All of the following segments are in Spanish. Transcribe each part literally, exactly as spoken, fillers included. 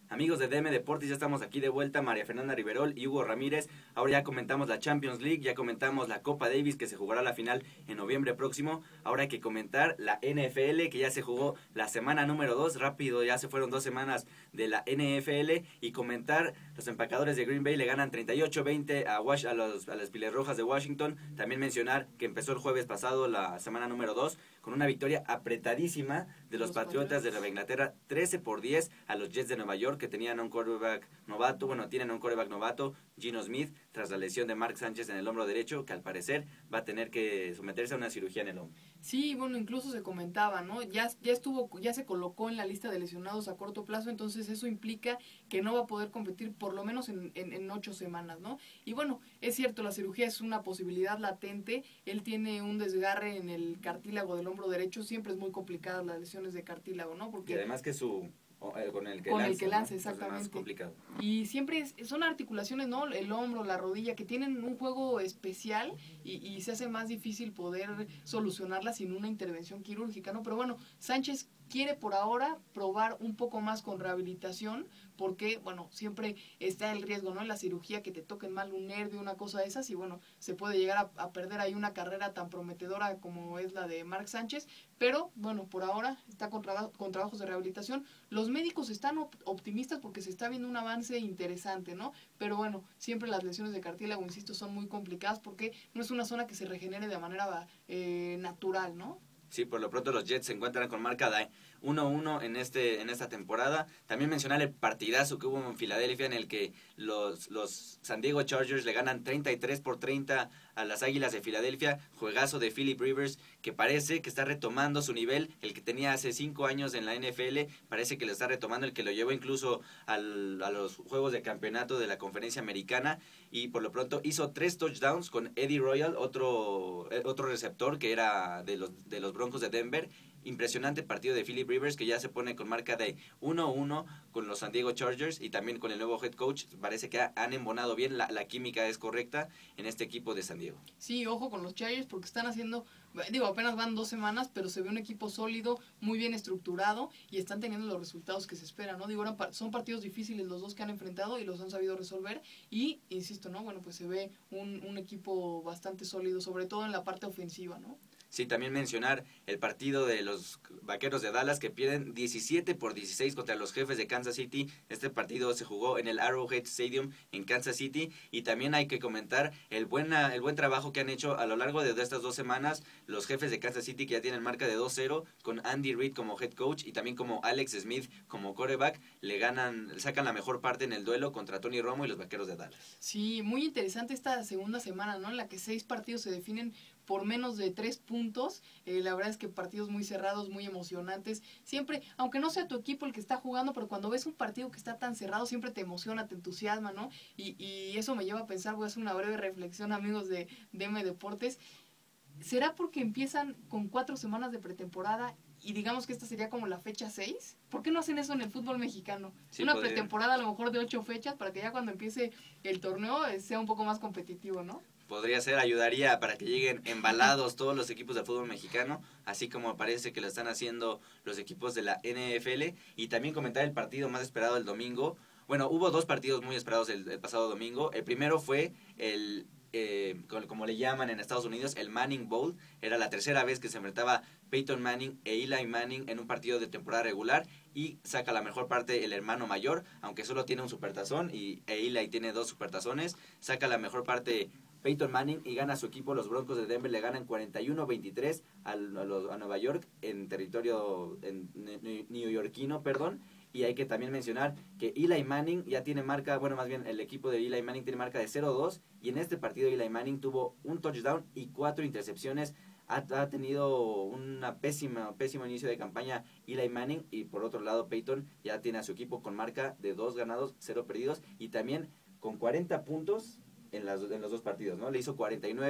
Amigos de D M Deportes, ya estamos aquí de vuelta, María Fernanda Riverol y Hugo Ramírez. Ahora ya comentamos la Champions League, ya comentamos la Copa Davis que se jugará la final en noviembre próximo. Ahora hay que comentar la N F L que ya se jugó la semana número dos, rápido, ya se fueron dos semanas de la N F L. Y comentar, los empacadores de Green Bay le ganan treinta y ocho veinte a, Wash, a, los, a las Piles Rojas de Washington. También mencionar que empezó el jueves pasado la semana número dos con una victoria apretadísima de los, los Patriotas de Nueva Inglaterra, trece por diez a los Jets de Nueva York, que tenían un quarterback novato, bueno, tienen un quarterback novato, Geno Smith, tras la lesión de Mark Sánchez en el hombro derecho, que al parecer va a tener que someterse a una cirugía en el hombro. Sí, bueno, incluso se comentaba, ¿no? Ya, ya estuvo, ya se colocó en la lista de lesionados a corto plazo, entonces eso implica que no va a poder competir por lo menos en, en, en ocho semanas, ¿no? Y bueno, es cierto, la cirugía es una posibilidad latente, él tiene un desgarre en el cartílago del hombro derecho, siempre es muy complicada las lesiones de cartílago, ¿no? Porque y además que su... con el que con lanza, el que lanza, ¿no? exactamente. Es complicado. Y siempre es, son articulaciones, ¿no? El hombro, la rodilla, que tienen un juego especial y, y se hace más difícil poder solucionarlas sin una intervención quirúrgica, ¿no? Pero bueno, Sánchez quiere por ahora probar un poco más con rehabilitación, porque, bueno, siempre está el riesgo, ¿no? En la cirugía que te toquen mal un nervio, una cosa de esas, y bueno, se puede llegar a, a perder ahí una carrera tan prometedora como es la de Mark Sánchez, pero, bueno, por ahora está con, traba, con trabajos de rehabilitación. Los médicos están op optimistas porque se está viendo un avance interesante, ¿no? Pero bueno, siempre las lesiones de cartílago, insisto, son muy complicadas porque no es una zona que se regenere de manera eh, natural, ¿no? Sí, por lo pronto los Jets se encuentran con marca de uno uno en este en esta temporada. También mencionar el partidazo que hubo en Filadelfia en el que los, los San Diego Chargers le ganan treinta y tres por treinta a las Águilas de Filadelfia. Juegazo de Philip Rivers que parece que está retomando su nivel, el que tenía hace cinco años en la N F L, parece que lo está retomando, el que lo llevó incluso al, a los juegos de campeonato de la Conferencia Americana. Y por lo pronto hizo tres touchdowns con Eddie Royal, otro, otro receptor que era de los, de los Broncos de Denver. Impresionante partido de Philip Rivers, que ya se pone con marca de uno uno con los San Diego Chargers y también con el nuevo head coach. Parece que han embonado bien, la, la química es correcta en este equipo de San Diego. Sí, ojo con los Chargers porque están haciendo, digo, apenas van dos semanas, pero se ve un equipo sólido, muy bien estructurado y están teniendo los resultados que se esperan, ¿no? Digo, son partidos difíciles los dos que han enfrentado y los han sabido resolver y, insisto, ¿no? Bueno, pues se ve un, un equipo bastante sólido, sobre todo en la parte ofensiva, ¿no? Sí, también mencionar el partido de los Vaqueros de Dallas que pierden diecisiete por dieciséis contra los Jefes de Kansas City. Este partido se jugó en el Arrowhead Stadium en Kansas City y también hay que comentar el, buena, el buen trabajo que han hecho a lo largo de estas dos semanas los Jefes de Kansas City, que ya tienen marca de dos cero con Andy Reid como head coach y también como Alex Smith como quarterback. Le ganan, sacan la mejor parte en el duelo contra Tony Romo y los Vaqueros de Dallas. Sí, muy interesante esta segunda semana, ¿no? En la que seis partidos se definen por menos de tres puntos. Eh, la verdad es que partidos muy cerrados, muy emocionantes. Siempre, aunque no sea tu equipo el que está jugando, pero cuando ves un partido que está tan cerrado, siempre te emociona, te entusiasma, ¿no? Y, y eso me lleva a pensar, voy a hacer una breve reflexión, amigos de D M Deportes. ¿Será porque empiezan con cuatro semanas de pretemporada y digamos que esta sería como la fecha seis? ¿Por qué no hacen eso en el fútbol mexicano? Sí, una podría. Pretemporada a lo mejor de ocho fechas para que ya cuando empiece el torneo sea un poco más competitivo, ¿no? Podría ser, ayudaría para que lleguen embalados todos los equipos del fútbol mexicano, así como parece que lo están haciendo los equipos de la N F L. Y también comentar el partido más esperado el domingo. Bueno, hubo dos partidos muy esperados el, el pasado domingo. El primero fue el, eh, como le llaman en Estados Unidos, el Manning Bowl. Era la tercera vez que se enfrentaba Peyton Manning e Eli Manning en un partido de temporada regular y saca la mejor parte el hermano mayor, aunque solo tiene un supertazón y e Eli tiene dos supertazones. Saca la mejor parte Peyton Manning y gana a su equipo. Los Broncos de Denver le ganan cuarenta y uno veintitrés a, a, a Nueva York en territorio en, en, neoyorquino, perdón. Y hay que también mencionar que Eli Manning ya tiene marca, bueno, más bien el equipo de Eli Manning tiene marca de cero dos y en este partido Eli Manning tuvo un touchdown y cuatro intercepciones. Ha, ha tenido una pésima, pésimo inicio de campaña Eli Manning y por otro lado Peyton ya tiene a su equipo con marca de dos ganados, cero perdidos y también con cuarenta puntos en, las, en los dos partidos, ¿no? Le hizo cuarenta y nueve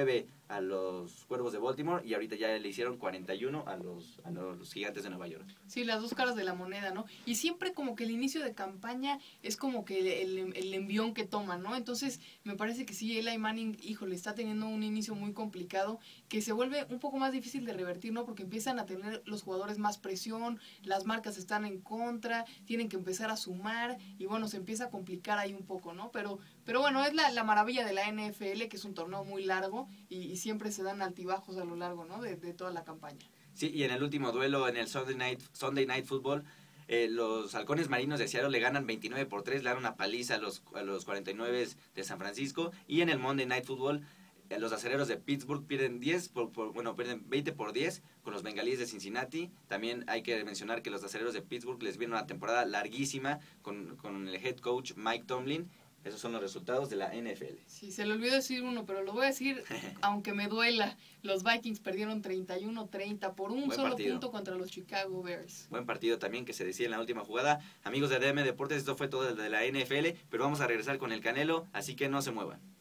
a los Cuervos de Baltimore y ahorita ya le hicieron cuarenta y uno a los, a los Gigantes de Nueva York. Sí, las dos caras de la moneda, ¿no? Y siempre como que el inicio de campaña es como que el, el, el envión que toman, ¿no? Entonces me parece que sí, Eli Manning, híjole, está teniendo un inicio muy complicado que se vuelve un poco más difícil de revertir, ¿no? Porque empiezan a tener los jugadores más presión, las marcas están en contra, tienen que empezar a sumar y bueno, se empieza a complicar ahí un poco, ¿no? Pero, pero bueno, es la, la maravilla de la N F L, que es un torneo muy largo y, y siempre se dan altibajos a lo largo, ¿no? De, de toda la campaña. Sí, y en el último duelo, en el Sunday Night, Sunday Night Football, eh, los Halcones Marinos de Seattle le ganan veintinueve por tres, le dan una paliza a los, a los cuarenta y nueve de San Francisco. Y en el Monday Night Football, eh, los Acereros de Pittsburgh pierden diez por, por, bueno, pierden veinte por diez con los Bengalíes de Cincinnati. También hay que mencionar que los Acereros de Pittsburgh les viene una temporada larguísima con, con el head coach Mike Tomlin. Esos son los resultados de la N F L. Sí, se le olvidó decir uno, pero lo voy a decir aunque me duela. Los Vikings perdieron treinta y uno treinta por un Buen solo partido. punto contra los Chicago Bears. Buen partido también que se decía en la última jugada. Amigos de A D M Deportes, esto fue todo de la N F L, pero vamos a regresar con el Canelo, así que no se muevan.